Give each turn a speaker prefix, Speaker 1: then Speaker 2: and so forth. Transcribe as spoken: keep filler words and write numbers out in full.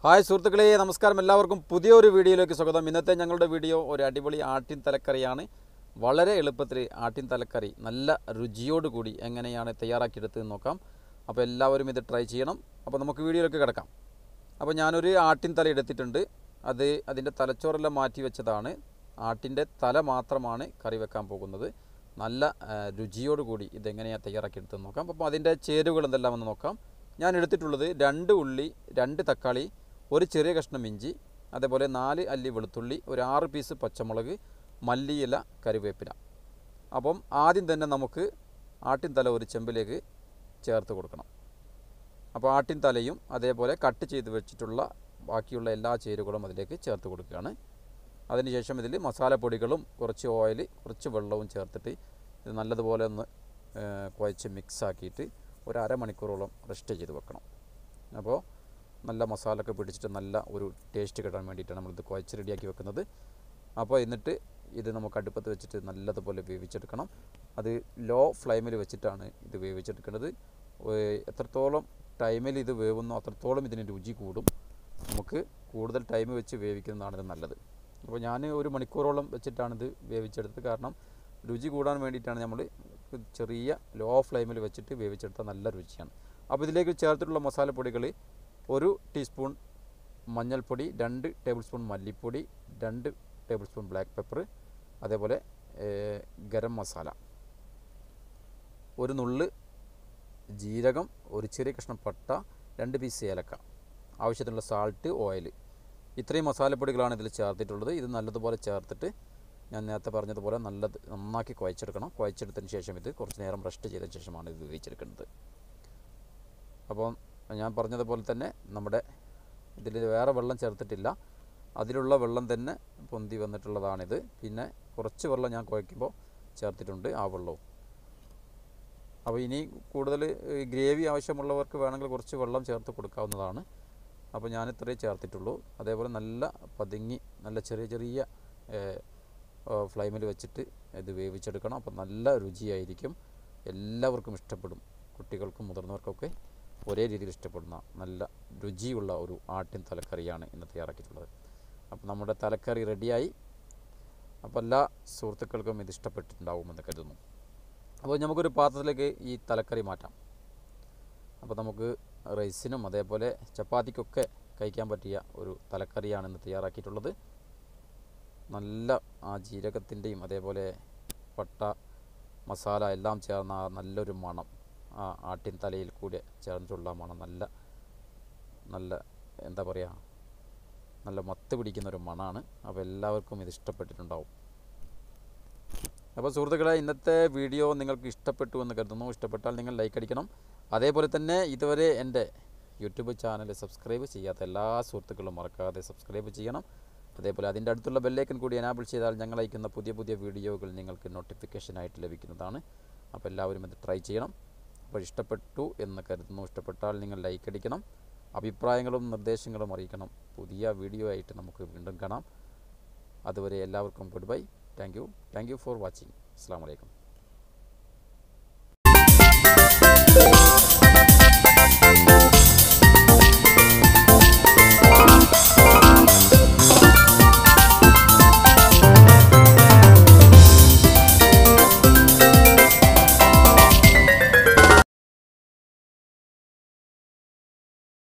Speaker 1: Hi സുഹൃത്തുക്കളെ, നമസ്കാരം. എല്ലാവർക്കും പുതിയൊരു വീഡിയോയിലേക്ക് സ്വാഗതം. ഇന്നത്തെ ഞങ്ങളുടെ വീഡിയോ ഒരു അടിപൊളി ആട്ടിൻ തലക്കറിയാണ്. വളരെ എളുപ്പത്തിൽ ആട്ടിൻ തലക്കറി നല്ല രുചിയോടുകൂടി എങ്ങനെയാണ് തയ്യാറാക്കിയെടുത്തതെന്ന് നോക്കാം. അപ്പോൾ എല്ലാവരും ഇത് ട്രൈ ചെയ്യണം. അപ്പോൾ നമുക്ക് വീഡിയോയിലേക്ക് കിടക്കാം. അപ്പോൾ ഞാനൊരു ആട്ടിൻ തല എടുത്തിട്ടുണ്ട്. അത് അതിൻ്റെ തലച്ചോറെല്ലാം മാറ്റി വെച്ചതാണ്. ആട്ടിൻ്റെ തല മാത്രമാണ് കറി വെക്കാൻ പോകുന്നത്. നല്ല രുചിയോടുകൂടി ഇതെങ്ങനെയാണ് തയ്യാറാക്കിയെടുത്തതെന്ന് നോക്കാം. അപ്പോൾ അതിൻ്റെ ചേരുവകൾ എന്തെല്ലാമെന്ന് നോക്കാം. ഞാൻ എടുത്തിട്ടുള്ളത് രണ്ട് ഉള്ളി, രണ്ട് തക്കാളി, ഒരു ചെറിയ കഷ്ണം ഇഞ്ചി, അതേപോലെ നാല് അല്ലി വെളുത്തുള്ളി, ഒരു ആറ് പീസ് പച്ചമുളക്, മല്ലിയില, കറിവേപ്പില. അപ്പം ആദ്യം തന്നെ നമുക്ക് ആട്ടിൻ തല ഒരു ചെമ്പിലേക്ക് ചേർത്ത് കൊടുക്കണം. അപ്പോൾ ആട്ടിൻ തലയും അതേപോലെ കട്ട് ചെയ്ത് വെച്ചിട്ടുള്ള ബാക്കിയുള്ള എല്ലാ ചേരുവകളും അതിലേക്ക് ചേർത്ത് കൊടുക്കുകയാണ്. അതിനുശേഷം ഇതിൽ മസാലപ്പൊടികളും കുറച്ച് ഓയിൽ, കുറച്ച് വെള്ളവും ചേർത്തിട്ട് ഇത് നല്ലതുപോലെ ഒന്ന് കുഴച്ച് മിക്സാക്കിയിട്ട് ഒരു അരമണിക്കൂറോളം റെസ്റ്റ് ചെയ്ത് വെക്കണം. അപ്പോൾ നല്ല മസാലയൊക്കെ പിടിച്ചിട്ട് നല്ല ഒരു ടേസ്റ്റ് കിട്ടാൻ വേണ്ടിയിട്ടാണ് നമ്മളിത് കുഴച്ച് റെഡിയാക്കി വെക്കുന്നത്. അപ്പോൾ എന്നിട്ട് ഇത് നമുക്ക് അടുപ്പത്ത് വെച്ചിട്ട് നല്ലതുപോലെ വേവിച്ചെടുക്കണം. അത് ലോ ഫ്ലെയിമിൽ വെച്ചിട്ടാണ് ഇത് വേവിച്ചെടുക്കേണ്ടത്. എത്രത്തോളം ടൈമിൽ ഇത് വേവുന്നോ അത്രത്തോളം ഇതിന് രുചി കൂടും. നമുക്ക് കൂടുതൽ ടൈം വെച്ച് വേവിക്കുന്നതാണ് ഇത് നല്ലത്. അപ്പോൾ ഞാൻ ഒരു മണിക്കൂറോളം വെച്ചിട്ടാണിത് വേവിച്ചെടുത്തത്. കാരണം രുചി കൂടാൻ വേണ്ടിയിട്ടാണ് നമ്മൾ ചെറിയ ലോ ഫ്ലെയിമിൽ വെച്ചിട്ട് വേവിച്ചെടുത്താൽ നല്ല രുചിയാണ്. അപ്പോൾ ഇതിലേക്ക് ചേർത്തിട്ടുള്ള മസാലപ്പൊടികൾ ഒരു ടീസ്പൂൺ മഞ്ഞൾപ്പൊടി, രണ്ട് ടേബിൾ സ്പൂൺ മല്ലിപ്പൊടി, രണ്ട് ടേബിൾ സ്പൂൺ ബ്ലാക്ക് പെപ്പർ, അതേപോലെ ഗരം മസാല, ഒരു നുള്ള് ജീരകം, ഒരു ചെറിയ കഷ്ണം പട്ട, രണ്ട് പീസ് ഏലക്ക, ആവശ്യത്തിനുള്ള സാൾട്ട്, ഓയിൽ. ഇത്രയും മസാലപ്പൊടികളാണ് ഇതിൽ ചേർത്തിട്ടുള്ളത്. ഇത് നല്ലതുപോലെ ചേർത്തിട്ട് ഞാൻ നേരത്തെ പറഞ്ഞതുപോലെ നല്ലത് നന്നാക്കി കുഴച്ചെടുക്കണം. കുഴച്ചെടുത്തതിന് ശേഷം ഇത് കുറച്ച് നേരം റെസ്റ്റ് ചെയ്തതിന് ശേഷമാണ് ഇത് വേവിച്ചെടുക്കുന്നത്. അപ്പോൾ ഞാൻ പറഞ്ഞതുപോലെ തന്നെ നമ്മുടെ ഇതിൽ വേറെ വെള്ളം ചേർത്തിട്ടില്ല. അതിലുള്ള വെള്ളം തന്നെ പൊന്തി വന്നിട്ടുള്ളതാണിത്. പിന്നെ കുറച്ച് വെള്ളം ഞാൻ കുഴയ്ക്കുമ്പോൾ ചേർത്തിട്ടുണ്ട്, ആ വെള്ളവും. അപ്പോൾ ഇനി കൂടുതൽ ഗ്രേവി ആവശ്യമുള്ളവർക്ക് വേണമെങ്കിൽ കുറച്ച് വെള്ളം ചേർത്ത് കൊടുക്കാവുന്നതാണ്. അപ്പോൾ ഞാൻ ഇത്രയേ ചേർത്തിട്ടുള്ളൂ. അതേപോലെ നല്ല പതുങ്ങി നല്ല ചെറിയ ചെറിയ ഫ്ലെയിമിൽ വെച്ചിട്ട് ഇത് വേവിച്ചെടുക്കണം. അപ്പോൾ നല്ല രുചിയായിരിക്കും. എല്ലാവർക്കും ഇഷ്ടപ്പെടും. കുട്ടികൾക്കും മുതിർന്നവർക്കൊക്കെ ഒരേ രീതിയിൽ ഇഷ്ടപ്പെടുന്ന നല്ല രുചിയുള്ള ഒരു ആട്ടിൻ തലക്കറിയാണ് ഇന്ന് തയ്യാറാക്കിയിട്ടുള്ളത്. അപ്പോൾ നമ്മുടെ തലക്കറി റെഡിയായി. അപ്പോൾ എല്ലാ സുഹൃത്തുക്കൾക്കും ഇത് ഇഷ്ടപ്പെട്ടിട്ടുണ്ടാവുമെന്ന് കരുതുന്നു. അപ്പോൾ നമുക്കൊരു പാത്രത്തിലേക്ക് ഈ തലക്കറി മാറ്റാം. അപ്പോൾ നമുക്ക് റൈസിനും അതേപോലെ ചപ്പാത്തിക്കൊക്കെ കഴിക്കാൻ പറ്റിയ ഒരു തലക്കറിയാണ് ഇന്ന് തയ്യാറാക്കിയിട്ടുള്ളത്. നല്ല ആ ജീരകത്തിൻ്റെയും അതേപോലെ പട്ട മസാല എല്ലാം ചേർന്ന നല്ലൊരു മണം, ആ ആട്ടിൻ തലയിൽ കൂടെ ചേർന്നിട്ടുള്ള മണം നല്ല നല്ല എന്താ പറയുക, നല്ല മത്ത് പിടിക്കുന്നൊരു മണമാണ്. അപ്പോൾ എല്ലാവർക്കും ഇത് ഇഷ്ടപ്പെട്ടിട്ടുണ്ടാവും. അപ്പോൾ സുഹൃത്തുക്കളെ, ഇന്നത്തെ വീഡിയോ നിങ്ങൾക്ക് ഇഷ്ടപ്പെട്ടു എന്ന് കരുതുന്നു. ഇഷ്ടപ്പെട്ടാൽ നിങ്ങൾ ലൈക്ക് അടിക്കണം. അതേപോലെ തന്നെ ഇതുവരെ എൻ്റെ യൂട്യൂബ് ചാനൽ സബ്സ്ക്രൈബ് ചെയ്യാത്ത എല്ലാ സുഹൃത്തുക്കളും മറക്കാതെ സബ്സ്ക്രൈബ് ചെയ്യണം. അതേപോലെ അതിൻ്റെ അടുത്തുള്ള ബെല്ലൈക്കൻ കൂടി എനാബിൾ ചെയ്താൽ ഞങ്ങൾ അയക്കുന്ന പുതിയ പുതിയ വീഡിയോകൾ നിങ്ങൾക്ക് നോട്ടിഫിക്കേഷനായിട്ട് ലഭിക്കുന്നതാണ്. അപ്പോൾ എല്ലാവരും ഇത് ട്രൈ ചെയ്യണം. അപ്പോൾ ഇഷ്ടപ്പെട്ടു എന്ന് കരുതുന്നു. ഇഷ്ടപ്പെട്ടാൽ നിങ്ങൾ ലൈക്ക് അടിക്കണം. അഭിപ്രായങ്ങളും നിർദ്ദേശങ്ങളും അറിയിക്കണം. പുതിയ വീഡിയോ ആയിട്ട് നമുക്ക് വീണ്ടും കാണാം. അതുവരെ എല്ലാവർക്കും good bye. Thank you thank you for watching. അസ്സലാമു അലൈക്കും.